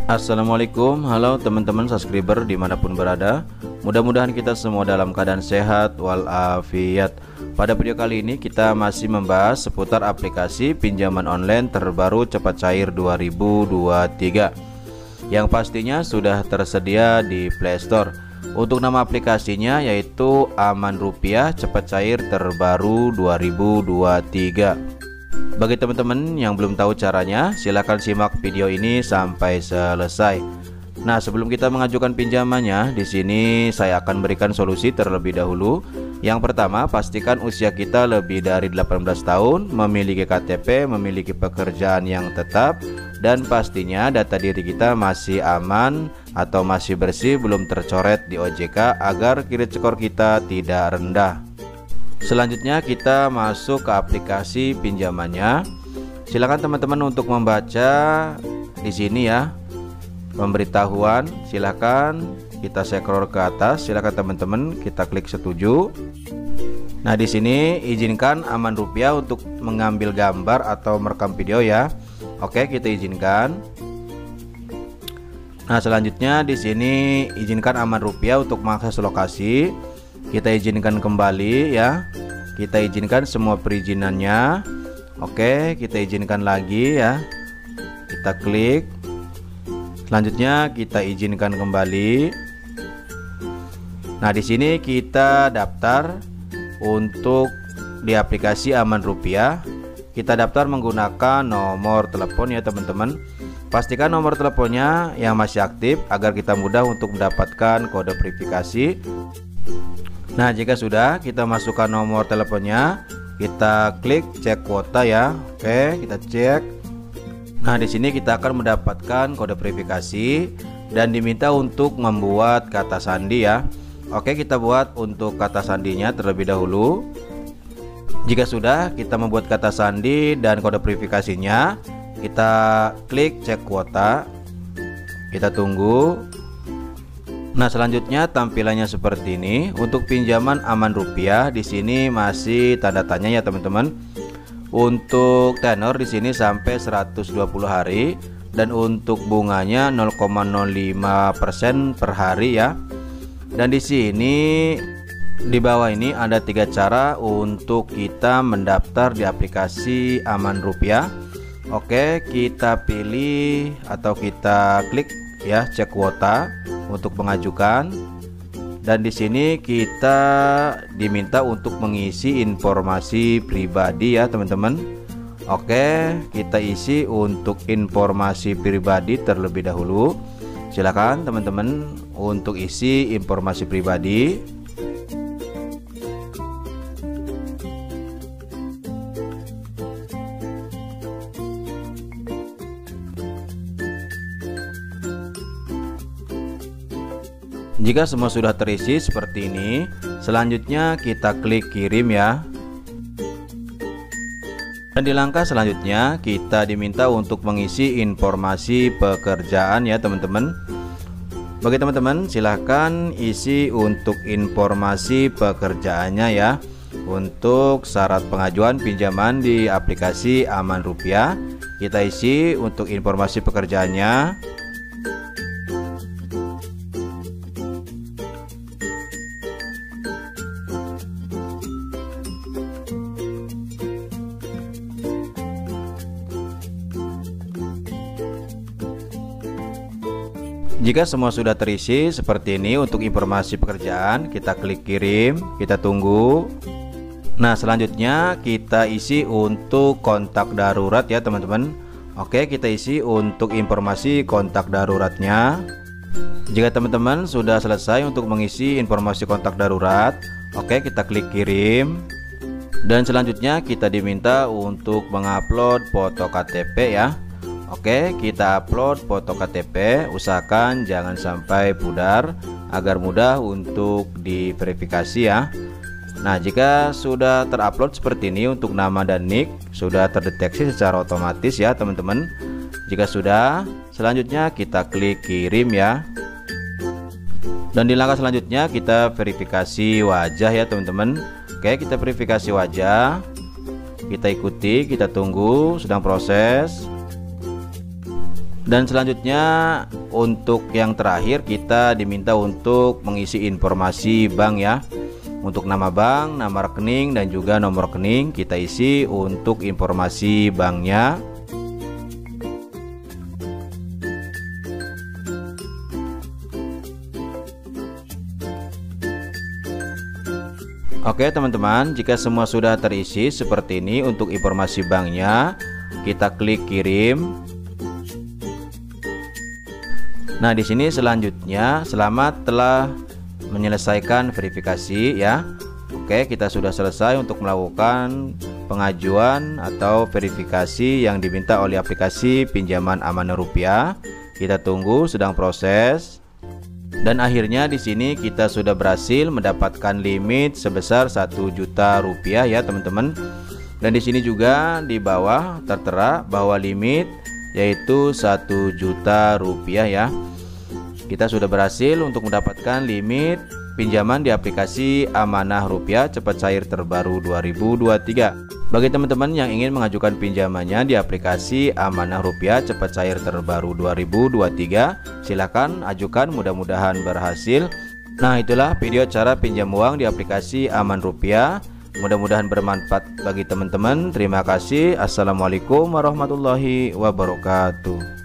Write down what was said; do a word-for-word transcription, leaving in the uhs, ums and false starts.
Assalamualaikum, halo teman-teman subscriber dimanapun berada. Mudah-mudahan kita semua dalam keadaan sehat walafiat. Pada video kali ini kita masih membahas seputar aplikasi pinjaman online terbaru cepat cair dua ribu dua puluh tiga yang pastinya sudah tersedia di Play Store. Untuk nama aplikasinya yaitu Aman Rupiah Cepat Cair Terbaru dua ribu dua puluh tiga. Bagi teman-teman yang belum tahu caranya, silahkan simak video ini sampai selesai. Nah, sebelum kita mengajukan pinjamannya, di sini saya akan berikan solusi terlebih dahulu. Yang pertama, pastikan usia kita lebih dari delapan belas tahun, memiliki K T P, memiliki pekerjaan yang tetap, dan pastinya data diri kita masih aman atau masih bersih, belum tercoret di O J K agar kredit skor kita tidak rendah. Selanjutnya kita masuk ke aplikasi pinjamannya. Silakan teman-teman untuk membaca di sini ya pemberitahuan. Silakan kita scroll ke atas. Silakan teman-teman kita klik setuju. Nah, di sini izinkan Aman Rupiah untuk mengambil gambar atau merekam video ya. Oke, kita izinkan. Nah, selanjutnya di sini izinkan Aman Rupiah untuk mengakses lokasi. Kita izinkan kembali ya. Kita izinkan semua perizinannya. Oke, kita izinkan lagi ya. Kita klik. Selanjutnya kita izinkan kembali. Nah, di sini kita daftar untuk di aplikasi Aman Rupiah. Kita daftar menggunakan nomor telepon ya teman-teman. Pastikan nomor teleponnya yang masih aktif agar kita mudah untuk mendapatkan kode verifikasi. Nah, jika sudah, kita masukkan nomor teleponnya, kita klik cek kuota ya. Oke, kita cek. Nah, di sini kita akan mendapatkan kode verifikasi dan diminta untuk membuat kata sandi ya. Oke, kita buat untuk kata sandinya terlebih dahulu. Jika sudah, kita membuat kata sandi dan kode verifikasinya, kita klik cek kuota. Kita tunggu. Nah, selanjutnya tampilannya seperti ini. Untuk pinjaman Aman Rupiah di sini masih tanda tanya ya teman-teman. Untuk tenor di sini sampai seratus dua puluh hari dan untuk bunganya nol koma nol lima persen per hari ya. Dan di sini di bawah ini ada tiga cara untuk kita mendaftar di aplikasi Aman Rupiah. Oke, kita pilih atau kita klik ya cek kuota untuk mengajukan, dan di sini kita diminta untuk mengisi informasi pribadi ya teman-teman. Oke, kita isi untuk informasi pribadi terlebih dahulu. Silakan teman-teman untuk isi informasi pribadi. Jika semua sudah terisi seperti ini, selanjutnya kita klik kirim ya. Dan di langkah selanjutnya kita diminta untuk mengisi informasi pekerjaan ya teman-teman. Bagi teman-teman silahkan isi untuk informasi pekerjaannya ya. Untuk syarat pengajuan pinjaman di aplikasi Aman Rupiah, kita isi untuk informasi pekerjaannya. Jika semua sudah terisi seperti ini untuk informasi pekerjaan, kita klik kirim, kita tunggu. Nah, selanjutnya kita isi untuk kontak darurat ya teman-teman. Oke, kita isi untuk informasi kontak daruratnya. Jika teman-teman sudah selesai untuk mengisi informasi kontak darurat, oke, kita klik kirim. Dan selanjutnya kita diminta untuk mengupload foto K T P ya. Oke, kita upload foto K T P, usahakan jangan sampai pudar agar mudah untuk diverifikasi ya. Nah, jika sudah terupload seperti ini untuk nama dan nick sudah terdeteksi secara otomatis ya teman-teman. Jika sudah, selanjutnya kita klik kirim ya. Dan di langkah selanjutnya kita verifikasi wajah ya teman-teman. Oke, kita verifikasi wajah. Kita ikuti, kita tunggu, sedang proses. Dan selanjutnya untuk yang terakhir kita diminta untuk mengisi informasi bank ya. Untuk nama bank, nama rekening, dan juga nomor rekening kita isi untuk informasi banknya. Oke teman-teman, jika semua sudah terisi seperti ini untuk informasi banknya, kita klik kirim. Nah, di sini selanjutnya selamat telah menyelesaikan verifikasi ya. Oke, kita sudah selesai untuk melakukan pengajuan atau verifikasi yang diminta oleh aplikasi pinjaman Amanah Rupiah. Kita tunggu sedang proses. Dan akhirnya di sini kita sudah berhasil mendapatkan limit sebesar satu juta rupiah ya teman-teman. Dan di sini juga di bawah tertera bahwa limit yaitu satu juta rupiah ya. Kita sudah berhasil untuk mendapatkan limit pinjaman di aplikasi Amanah Rupiah Cepat Cair Terbaru dua ribu dua puluh tiga. Bagi teman-teman yang ingin mengajukan pinjamannya di aplikasi Amanah Rupiah Cepat Cair Terbaru dua ribu dua puluh tiga, silakan ajukan, mudah-mudahan berhasil. Nah, itulah video cara pinjam uang di aplikasi Aman Rupiah. Mudah-mudahan bermanfaat bagi teman-teman. Terima kasih. Assalamualaikum warahmatullahi wabarakatuh.